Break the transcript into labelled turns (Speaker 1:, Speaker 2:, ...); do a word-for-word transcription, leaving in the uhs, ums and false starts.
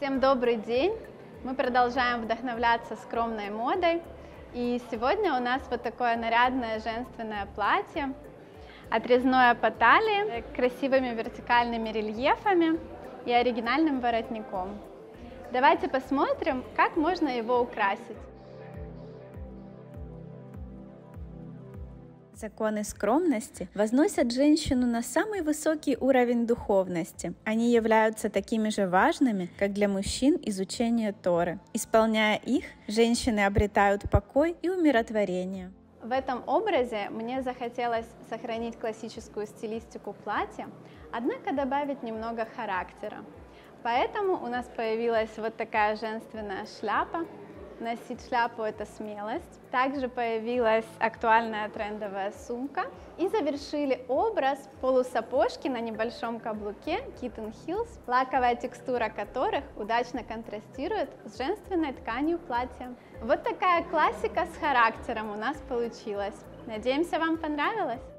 Speaker 1: Всем добрый день! Мы продолжаем вдохновляться скромной модой. И сегодня у нас вот такое нарядное женственное платье, отрезное по талии, красивыми вертикальными рельефами и оригинальным воротником. Давайте посмотрим, как можно его украсить.
Speaker 2: Законы скромности возносят женщину на самый высокий уровень духовности. Они являются такими же важными, как для мужчин изучение Торы. Исполняя их, женщины обретают покой и умиротворение.
Speaker 1: В этом образе мне захотелось сохранить классическую стилистику платья, однако добавить немного характера. Поэтому у нас появилась вот такая женственная шляпа. Носить шляпу – это смелость. Также появилась актуальная трендовая сумка. И завершили образ полусапожки на небольшом каблуке Kitten Heels, лаковая текстура которых удачно контрастирует с женственной тканью платья. Вот такая классика с характером у нас получилась. Надеемся, вам понравилось!